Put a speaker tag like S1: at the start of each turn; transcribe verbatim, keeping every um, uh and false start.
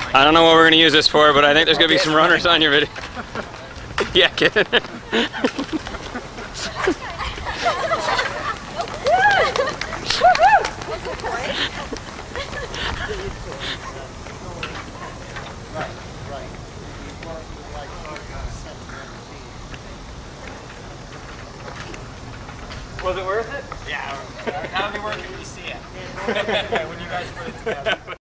S1: I don't know what we're going to use this for, but I think there's going to be some runners on your video. Yeah, get it.
S2: Was it worth it? Yeah. That'll be worth it when you see it. When you guys put it together.